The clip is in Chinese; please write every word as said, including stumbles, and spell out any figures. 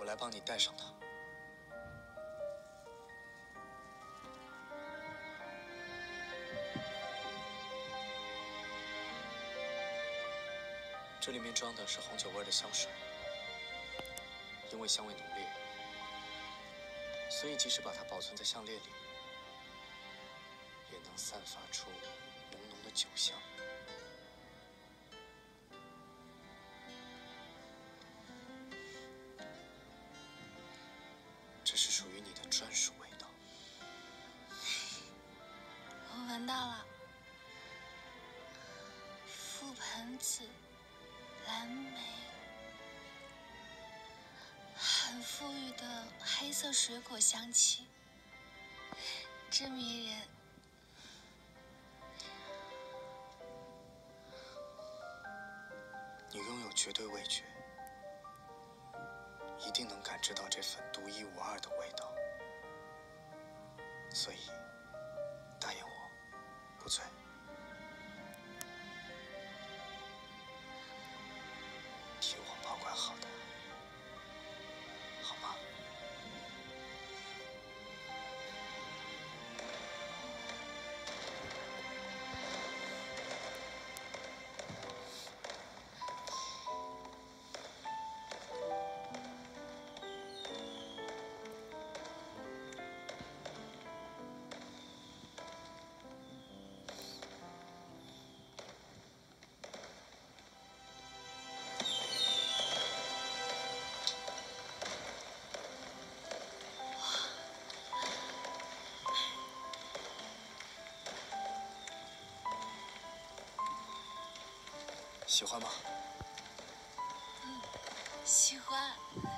来帮你戴上它。这里面装的是红酒味的香水，因为香味浓烈，所以即使把它保存在项链里，也能散发出浓浓的酒香。这是属于你的专属味道。 我闻到了，覆盆子、蓝莓，很馥郁的黑色水果香气，真迷人。 你拥有绝对味觉，一定能感知到这份独一无二的味道，所以答应我，不醉。替我保管好它，好吗？喜欢吗？ 嗯，喜欢。